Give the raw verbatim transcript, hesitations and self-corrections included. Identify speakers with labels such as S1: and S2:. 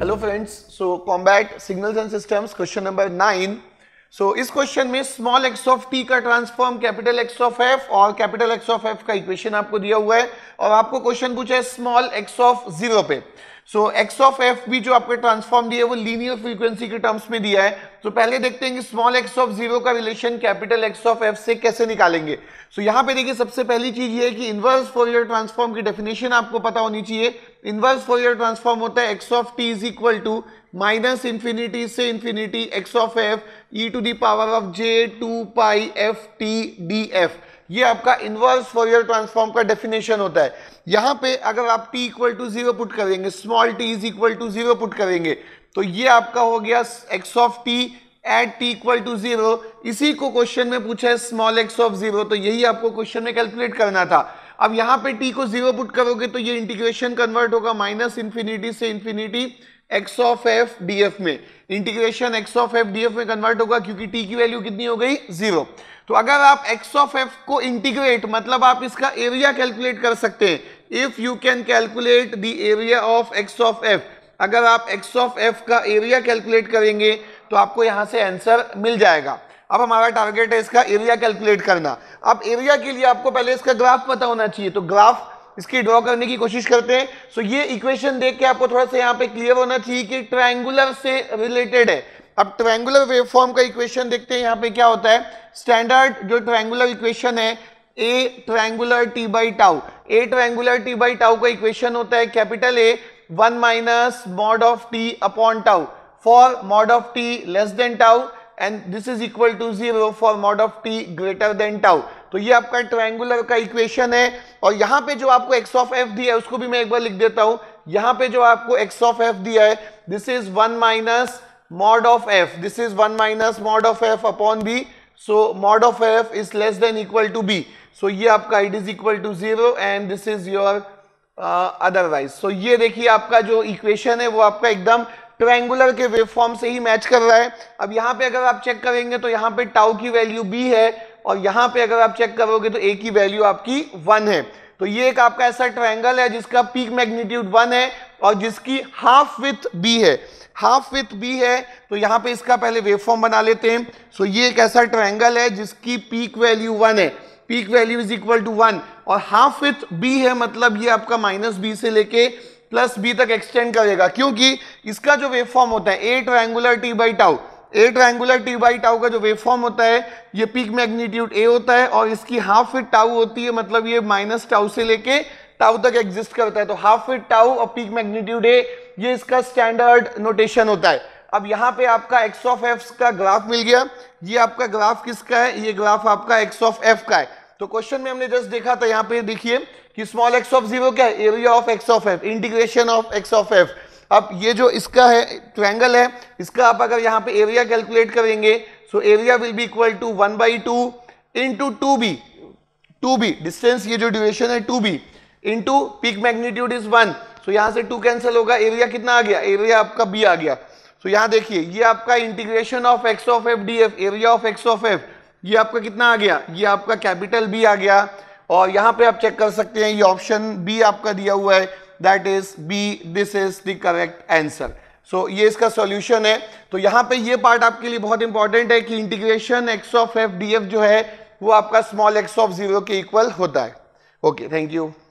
S1: Hello friends, so combat signals and systems question number nine. So इस question में small x of t का transform capital x of f और capital x of f का equation आपको दिया हुआ है और आपको क्वेश्चन पूछा है स्मॉल एक्स ऑफ जीरो पे। सो एक्स ऑफ एफ भी जो आपको ट्रांसफॉर्म दिया है वो लीनियर फ्रीक्वेंसी के टर्म्स में दिया है। तो पहले देखते हैं कि स्मॉल एक्स ऑफ जीरो का relation capital x of f से कैसे निकालेंगे। सो यहाँ पे देखिए सबसे पहली चीज ये है कि इनवर्स फोरियर ट्रांसफॉर्म की डेफिनेशन आपको पता होनी चाहिए। इनवर्स फोरियर ट्रांसफॉर्म होता है x of t is equal to minus infinity से infinity x of f e to the power of j two pi f t d f. ये आपका इनवर्स फोरियर ट्रांसफॉर्म का डेफिनेशन होता है। यहां पे अगर आप t equal to zero put करेंगे, small t is equal to zero put करेंगे तो ये आपका हो गया x of t at t equal to zero. इसी को क्वेश्चन में पूछा है स्मॉल x ऑफ जीरो, तो यही आपको क्वेश्चन में कैलकुलेट करना था। अब यहां पे t को जीरो पुट करोगे तो ये इंटीग्रेशन कन्वर्ट होगा माइनस इंफिनिटी से infinity x of f df में। Integration x of f df में कन्वर्ट होगा क्योंकि t की वैल्यू कितनी हो गई, जीरो। तो अगर आप x ऑफ f को इंटीग्रेट मतलब आप इसका एरिया कैलकुलेट कर सकते हैं। If you can calculate the area of x of f, अगर आप x ऑफ f का एरिया कैलकुलेट करेंगे तो आपको यहां से आंसर मिल जाएगा। अब हमारा टारगेट है इसका एरिया कैलकुलेट करना। अब एरिया के लिए आपको पहले इसका ग्राफ पता होना चाहिए, तो ग्राफ इसकी ड्रॉ करने की कोशिश करते हैं। सो ये इक्वेशन देख के आपको थोड़ा सा यहाँ पे क्लियर होना चाहिए कि ट्रायंगुलर से रिलेटेड है। अब ट्रायंगुलर वेवफॉर्म का इक्वेशन देखते हैं। यहाँ पे क्या होता है, स्टैंडर्ड जो ट्रायंगुलर इक्वेशन है a triangular t by tau, a triangular t by tau का इक्वेशन होता है capital a one minus mod of t upon tau for mod of t less than tau and this is equal to zero for mod of t greater than tau. तो ये आपका triangular का equation है। और यहाँ पे जो आपको x ऑफ f दिया है उसको भी मैं एक बार लिख देता हूं। यहाँ पे जो आपको x ऑफ f दिया है this is one minus mod of f, this is one minus mod of f upon b। So mod of f is less than equal to b। So ये आपका it is equal to zero and this is your otherwise. So ये देखिए आपका जो equation है वो आपका एकदम ट्रायंगुलर के वेवफॉर्म से ही मैच कर रहा है। अब यहाँ पे अगर आप चेक करेंगे तो यहाँ पे टाउ की वैल्यू b है और यहाँ पे अगर आप चेक करोगे तो a की वैल्यू आपकी वन है। तो ये एक आपका ऐसा ट्रायंगल है जिसका पीक मैग्नीट्यूड वन है और जिसकी हाफ विथ b है, हाफ विथ b है। तो यहाँ पे इसका पहले वेवफॉर्म बना लेते हैं। सो ये एक ऐसा ट्रायंगल है जिसकी पीक वैल्यू वन है, peak value is equal to one और हाफ विथ b है, मतलब ये आपका माइनस बी से लेके प्लस बी तक एक्सटेंड करेगा क्योंकि इसका जो वेवफॉर्म होता है a triangular t by tau, a triangular t by tau का जो वेवफॉर्म होता है ये पीक मैग्नीट्यूड ए होता है और इसकी हाफ विथ टाउ होती है, मतलब ये माइनस टाउ से लेके टाउ तक एग्जिस्ट करता है। तो हाफ विथ टाउ और पीक मैग्नीट्यूड ए, ये इसका स्टैंडर्ड नोटेशन होता है। अब यहाँ पे आपका एक्स ऑफ एफ का ग्राफ मिल गया। ये आपका ग्राफ किसका है, ये ग्राफ आपका एक्स ऑफ एफ का है। तो क्वेश्चन में हमने जस्ट देखा था, यहाँ पे देखिए कि स्मॉल एक्स ऑफ जीरो क्या है, area of x of f, integration of x of f. अब ये जो इसका है ट्रायंगल है, इसका आप अगर यहाँ पे एरिया कैलकुलेट करेंगे so area will be equal to one by two into two b, two b distance, ये जो ड्यूरेशन है two b into peak magnitude is one. So यहाँ से टू कैंसिल होगा, एरिया कितना आ गया, एरिया आपका बी आ गया। सो यहाँ देखिए ये आपका integration of x of f d f, area of x of f, ये आपका कितना आ गया, ये आपका कैपिटल बी आ गया। और यहाँ पे आप चेक कर सकते हैं ये ऑप्शन बी आपका दिया हुआ है, that is b, this is the correct answer. So ये इसका सॉल्यूशन है। तो यहाँ पे ये पार्ट आपके लिए बहुत इंपॉर्टेंट है कि integration x of f d f जो है वो आपका स्मॉल एक्स ऑफ जीरो के इक्वल होता है। Okay, thank you.